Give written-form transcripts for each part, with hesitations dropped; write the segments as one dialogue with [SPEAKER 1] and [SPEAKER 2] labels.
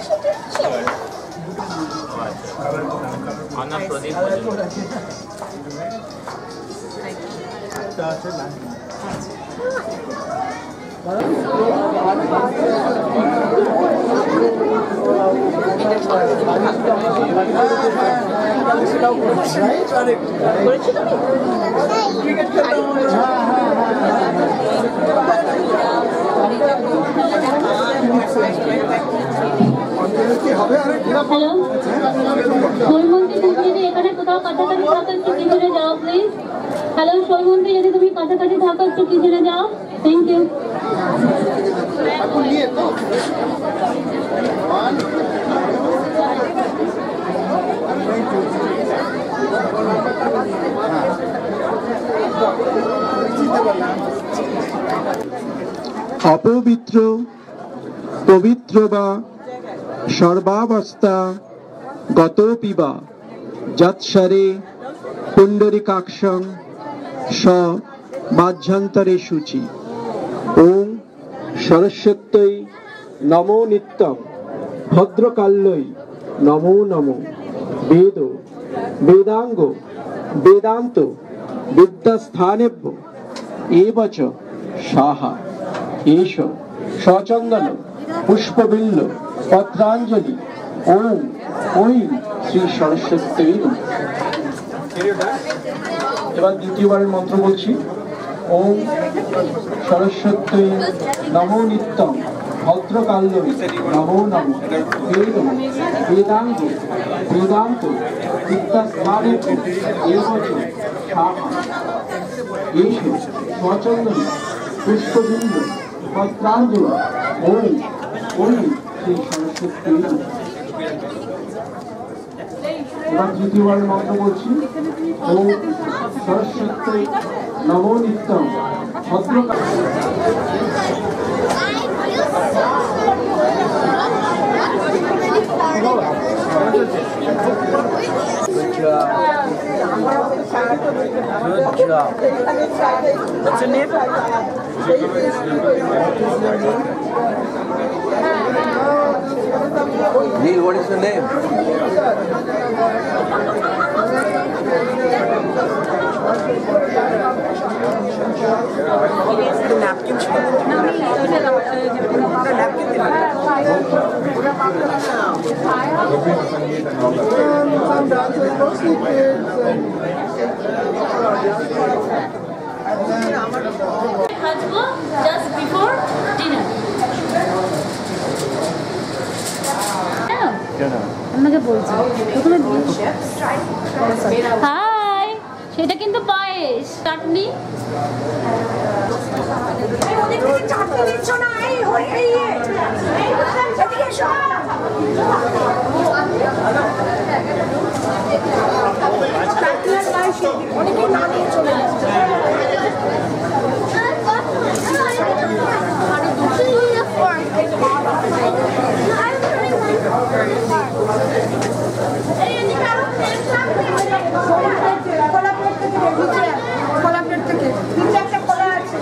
[SPEAKER 1] এখানে কোথাও কাছাকাছি থাকো একটু পিছনে যাও প্লিজ। হ্যালো সৈমন্তী, যদি তুমি কাছাকাছি থাকো একটু পিছনে যাও। Thank you.
[SPEAKER 2] অপবিত্র পবিত্র বা সর্বাবস্থা গতোপি বা যৎসরে পুণ্ডরিকাক্ষং স বাহ্যান্তরে শুচি। ওম সরস্বত্যৈ নমো নিত্যং ভদ্রকাল্যৈ নমো নমো। বেদ বেদাঙ্গ বেদান্ত বিদ্যাস্থানেভ্য এবচ সাহা এষ সচন্দন পুষ্পবিল্ল পত্রাঞ্জলি। ওম ওই শ্রী সরস্বতী। এবার দ্বিতীয়বারের মন্ত্র বলছি। ওম সরস্বতী নমো নিত্যং ভদ্রকাল্যৈ নমো নমো। বেদ বেদাঙ্গ বেদান্ত বিদ্যাস্থানেভ্য এবচ সাহা এষ সচন্দন পুষ্পবিল্ল পত্রাঞ্জলি। ওম ওই শ্রী সরস্বতী। এবার তৃতীয়বারের মন্ত্র বলছি। ওম সরস্বতী নমো নিত্যং ভদ্রকাল্যৈ।
[SPEAKER 3] Good job. Good job. What's your name? Neil, what is your name? The napkin.
[SPEAKER 4] Some dancers, mostly kids.
[SPEAKER 1] Just before dinner. আমাকে বলছি হাই, সেটা কিন্তু পায়েস চাটনি।
[SPEAKER 4] অনেকেই না নিয়ে চলে যাচ্ছে। খোলা প্লেট থেকে নিচে একটা খোলা আছে।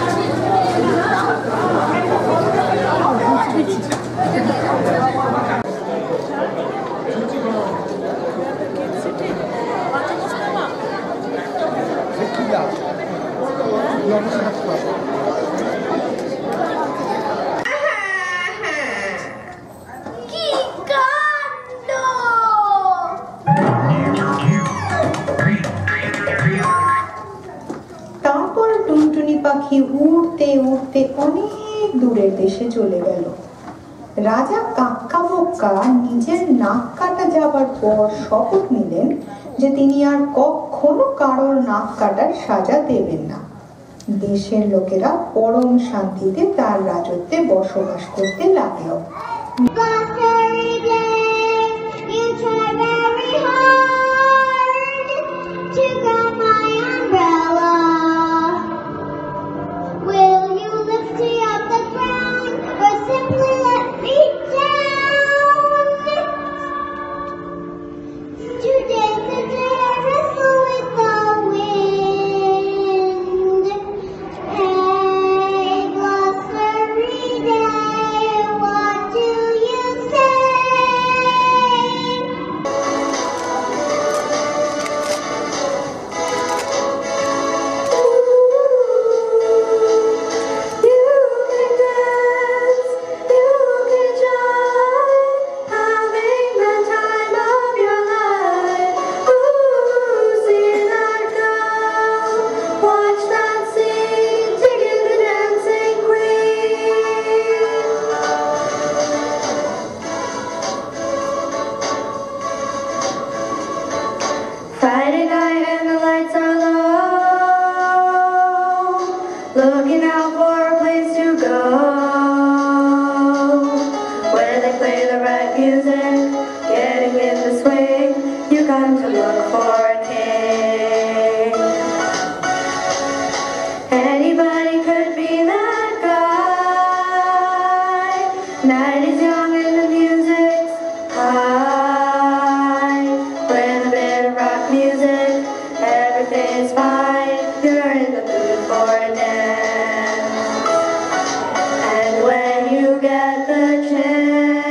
[SPEAKER 5] তারপর টুনটুনি পাখি উড়তে উড়তে অনেক দূরের দেশে চলে গেল। রাজা কাক্কা বোক্কা নিজের নাক কাটা যাবার পর শপথ নিলেন যে তিনি আর কখনো কারোর নাক কাটার সাজা দেবেন না। দেশের লোকেরা পরম শান্তিতে তার রাজত্বে বসবাস করতে লাগলো।
[SPEAKER 6] Hey, glossary day, what do you say? right music, getting in the swing, you got to look for an hit. Anybody could be that guy. Night is young and the music's high. With a bit of rock music, everything's fine. You're in the mood for a dance. And when you get the chance,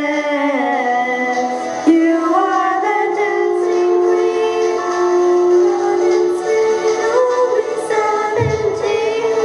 [SPEAKER 6] you are the dancing queen. It's been only 17.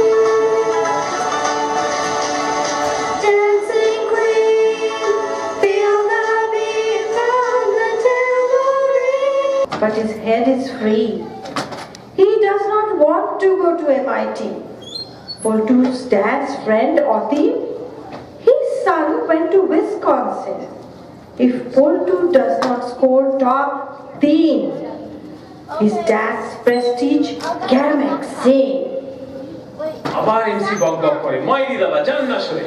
[SPEAKER 6] Dancing queen, feel the beat from the tambourine. But his head is free. He does not want to go to MIT. Poltu's dad's friend Oti, his son went to Wisconsin. If Poltu does not score top 3, his dad's prestige Garamek say.
[SPEAKER 7] আবার MC বক বক করে মাইরি দাদা জান না সরে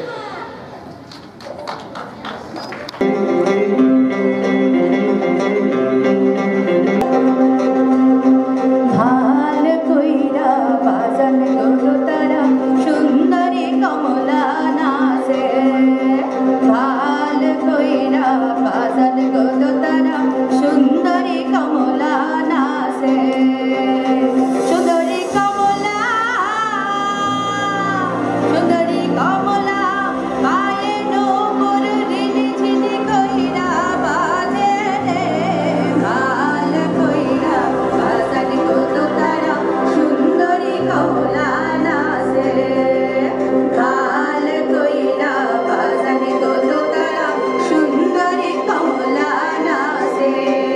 [SPEAKER 6] ভাল কইরা বাজান গো তারা সুন্দরী কমলা নাচে। ভাল কইরা বাজান গো তারা সুন্দরী কমলা নাচে। সুন্দরী কমলা, সুন্দরী কমলা পায়ে নোপর রিনি ঝিনি কইরা বাজে রে। ভাল কইরা বাজান গো তারা সুন্দরী কমলা নাচে। ভাল কইরা বাজান গো তারা সুন্দরী কমলা নাচে।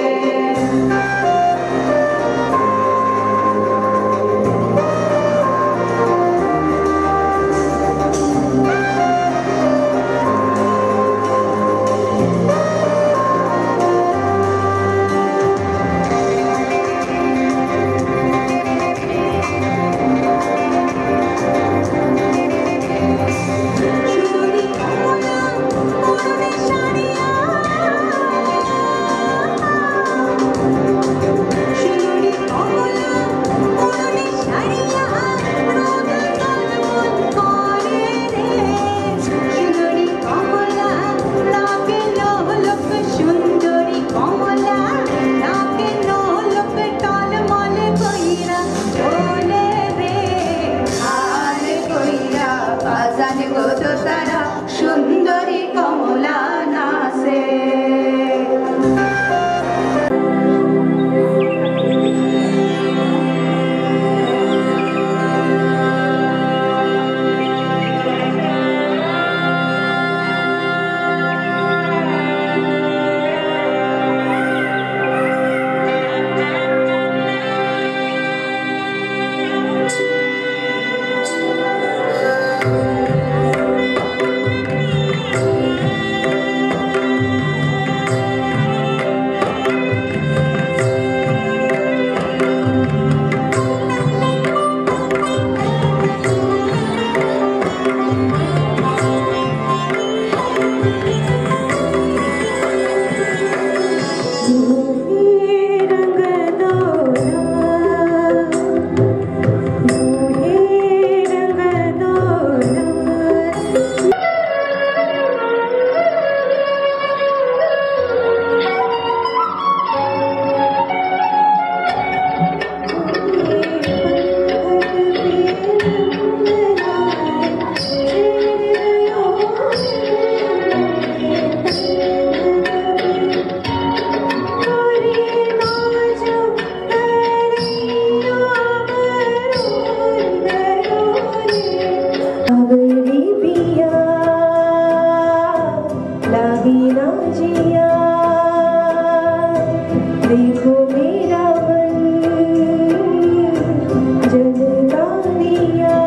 [SPEAKER 6] সুন্দরী কমলা পরনে শাড়িয়া, সুন্দরী কমলা পরনে শাড়িয়া, রোদ জলমল করে রে। সুন্দরী কমলা নাকে লোক, সুন্দরী কমলা নাকে লোক টলমল কইরা চলে রে। ভাল কইরা বাজান গো তারা সুন্দরী কমলা নাচে। अगरी पिया लगी ना जिया, देखो मेरा मन जलता दिया,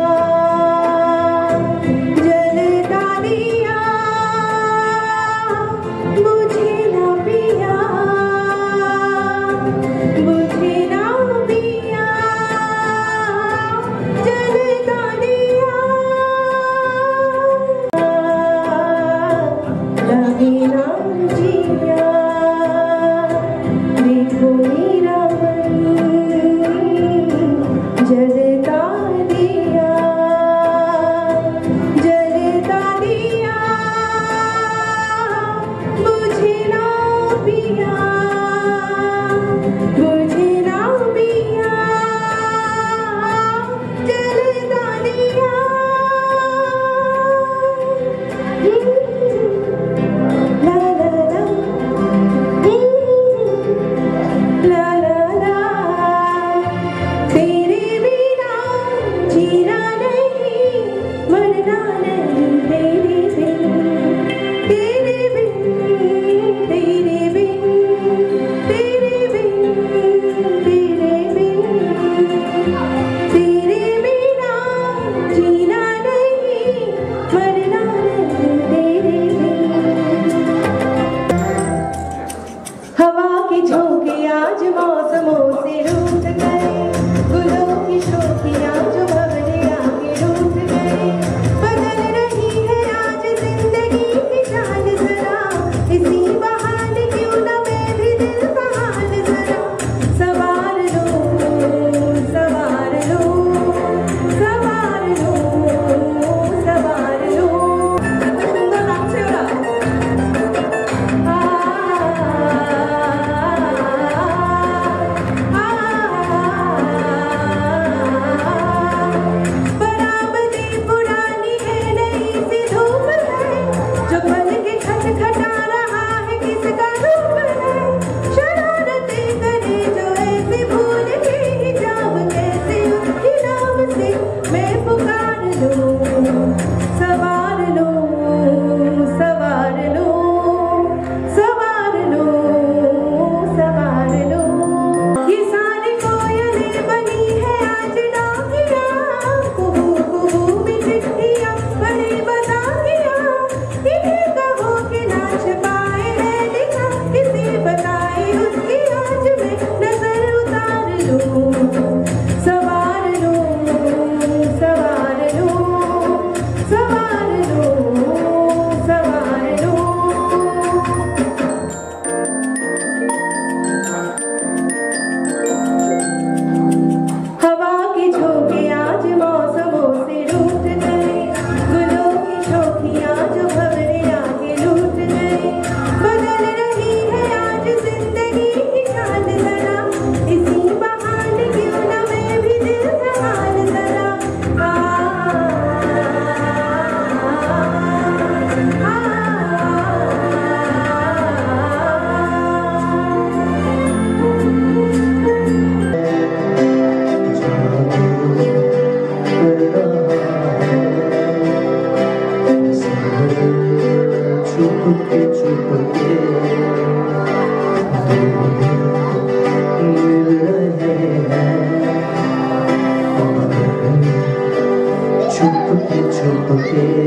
[SPEAKER 6] जलता दिया, बुझे ना पिया, बुझे ना पिया, जलता दिया। लगी ना जी
[SPEAKER 8] के मिल रहे हैं, छुप के